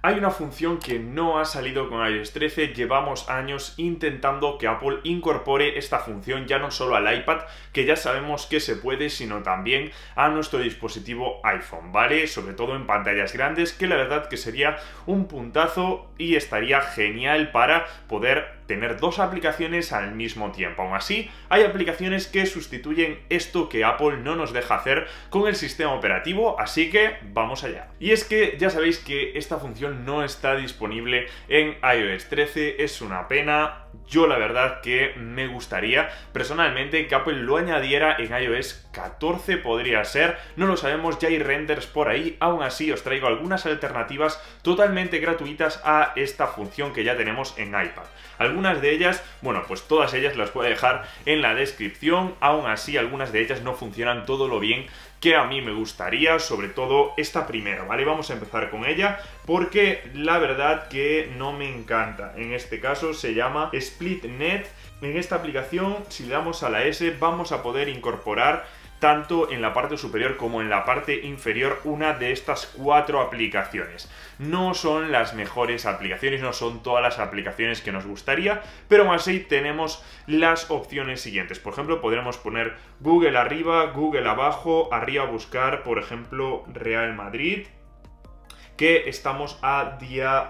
Hay una función que no ha salido con iOS 13, llevamos años intentando que Apple incorpore esta función ya no solo al iPad, que ya sabemos que se puede, sino también a nuestro dispositivo iPhone, ¿vale? Sobre todo en pantallas grandes, que la verdad que sería un puntazo y estaría genial para poder tener dos aplicaciones al mismo tiempo. Aún así, hay aplicaciones que sustituyen esto que Apple no nos deja hacer con el sistema operativo, así que vamos allá. Y es que ya sabéis que esta función no está disponible en iOS 13, es una pena. Yo la verdad que me gustaría personalmente que Apple lo añadiera en iOS 14, podría ser, no lo sabemos, ya hay renders por ahí. Aún así os traigo algunas alternativas totalmente gratuitas a esta función que ya tenemos en iPad. Algunas de ellas, bueno, pues todas ellas las voy a dejar en la descripción. Aún así, algunas de ellas no funcionan todo lo bien que a mí me gustaría, sobre todo esta primera, ¿vale? Vamos a empezar con ella porque la verdad que no me encanta. En este caso se llama SplitNet. En esta aplicación, si le damos a la S, vamos a poder incorporar tanto en la parte superior como en la parte inferior una de estas 4 aplicaciones. No son las mejores aplicaciones, no son todas las aplicaciones que nos gustaría, pero aún así tenemos las opciones siguientes. Por ejemplo, podremos poner Google arriba, Google abajo, arriba buscar, por ejemplo, Real Madrid, que estamos a día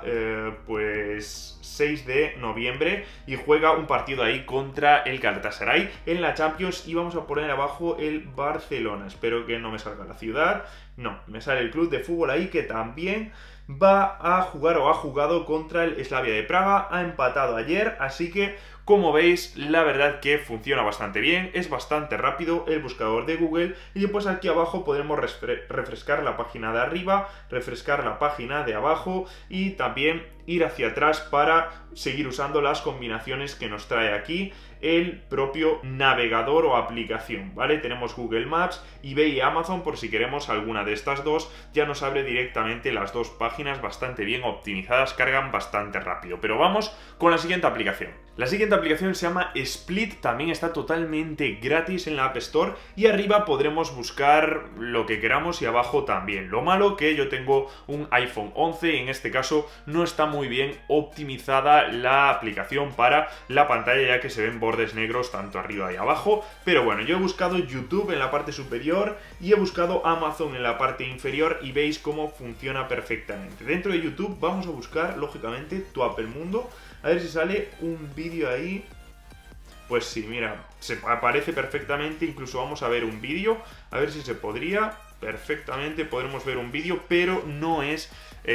pues 6 de noviembre y juega un partido ahí contra el Galatasaray en la Champions, y vamos a poner abajo el Barcelona. Espero que no me salga la ciudad, no, me sale el club de fútbol ahí que también va a jugar o ha jugado contra el Slavia de Praga, ha empatado ayer, así que como veis, la verdad que funciona bastante bien, es bastante rápido el buscador de Google, y después aquí abajo podremos refrescar la página de arriba, refrescar la página de abajo y también ir hacia atrás para seguir usando las combinaciones que nos trae aquí el propio navegador o aplicación, ¿vale? Tenemos Google Maps, eBay y Amazon por si queremos alguna de estas dos. Ya nos abre directamente las dos páginas bastante bien optimizadas, cargan bastante rápido. Pero vamos con la siguiente aplicación. La siguiente aplicación se llama Split, también está totalmente gratis en la App Store y arriba podremos buscar lo que queramos y abajo también. Lo malo que yo tengo un iPhone 11 y en este caso no está muy bien optimizada la aplicación para la pantalla, ya que se ven bordes negros tanto arriba y abajo. Pero bueno, yo he buscado YouTube en la parte superior y he buscado Amazon en la parte inferior y veis cómo funciona perfectamente. Dentro de YouTube vamos a buscar lógicamente Tu Apple Mundo. A ver si sale un vídeo ahí. Pues sí, mira, se aparece perfectamente. Incluso vamos a ver un vídeo. A ver si se podría. Perfectamente podremos ver un vídeo, pero no es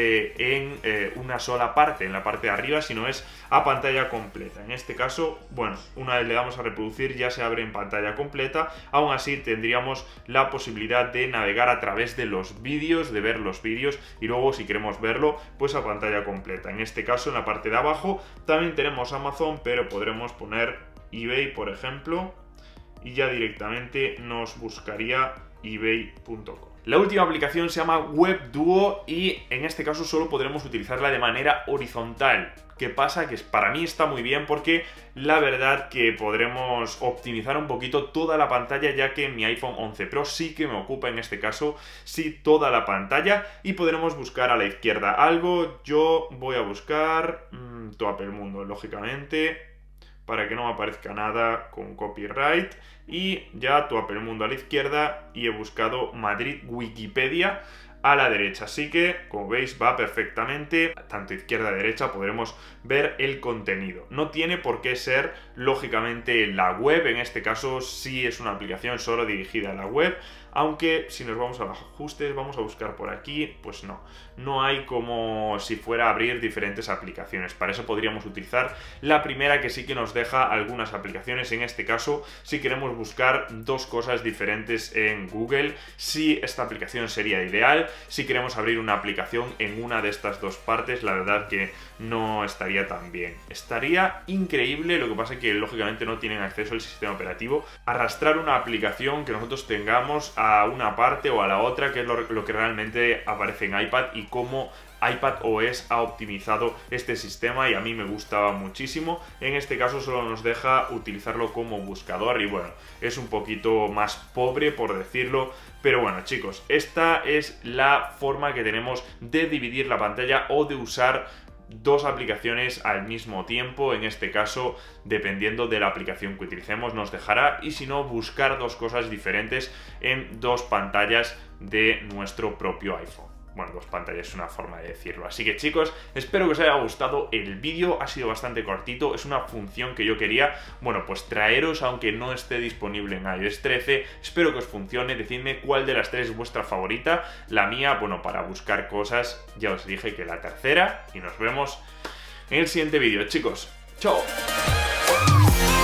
en una sola parte, en la parte de arriba, sino es a pantalla completa. En este caso, bueno, una vez le damos a reproducir ya se abre en pantalla completa. Aún así tendríamos la posibilidad de navegar a través de los vídeos, de ver los vídeos y luego si queremos verlo, pues a pantalla completa. En este caso, en la parte de abajo también tenemos Amazon, pero podremos poner eBay, por ejemplo, y ya directamente nos buscaría ebay.com. La última aplicación se llama WebDuo y en este caso solo podremos utilizarla de manera horizontal. ¿Qué pasa? Que para mí está muy bien porque la verdad que podremos optimizar un poquito toda la pantalla, ya que mi iPhone 11 Pro sí que me ocupa en este caso sí toda la pantalla, y podremos buscar a la izquierda algo. Yo voy a buscar Tu Apple Mundo, lógicamente, para que no me aparezca nada con copyright, y ya Tu Apple Mundo a la izquierda, y he buscado Madrid Wikipedia a la derecha, así que como veis va perfectamente, tanto izquierda a derecha podremos ver el contenido. No tiene por qué ser lógicamente la web, en este caso sí es una aplicación solo dirigida a la web, aunque si nos vamos a los ajustes, vamos a buscar por aquí, pues no hay como si fuera a abrir diferentes aplicaciones. Para eso podríamos utilizar la primera, que sí que nos deja algunas aplicaciones. En este caso, si queremos buscar dos cosas diferentes en Google, sí, esta aplicación sería ideal. Si queremos abrir una aplicación en una de estas dos partes, la verdad que no estaría tan bien. Estaría increíble, lo que pasa es que lógicamente no tienen acceso al sistema operativo. Arrastrar una aplicación que nosotros tengamos a una parte o a la otra, que es lo que realmente aparece en iPad, y cómo iPadOS ha optimizado este sistema y a mí me gustaba muchísimo. En este caso solo nos deja utilizarlo como buscador y bueno, es un poquito más pobre por decirlo, pero bueno chicos, esta es la forma que tenemos de dividir la pantalla o de usar dos aplicaciones al mismo tiempo. En este caso, dependiendo de la aplicación que utilicemos, nos dejará, y si no, buscar dos cosas diferentes en dos pantallas de nuestro propio iPhone. Bueno, dos pantallas es una forma de decirlo. Así que chicos, espero que os haya gustado el vídeo. Ha sido bastante cortito, es una función que yo quería, bueno, pues traeros, aunque no esté disponible en iOS 13. Espero que os funcione, decidme cuál de las tres es vuestra favorita. La mía, bueno, para buscar cosas, ya os dije que la tercera. Y nos vemos en el siguiente vídeo, chicos. ¡Chao!